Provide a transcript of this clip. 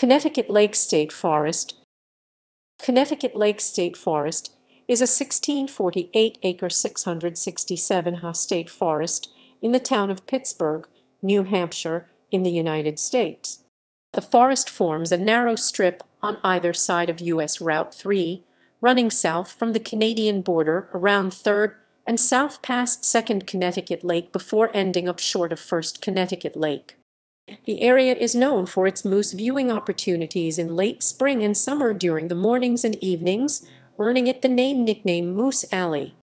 Connecticut Lakes State Forest. Connecticut Lakes State Forest is a 1648-acre 667-ha state forest in the town of Pittsburg, New Hampshire, in the United States. The forest forms a narrow strip on either side of U.S. Route 3, running south from the Canadian border around Third and south past Second Connecticut Lake before ending up short of First Connecticut Lake. The area is known for its moose viewing opportunities in late spring and summer during the mornings and evenings, earning it the nickname Moose Alley.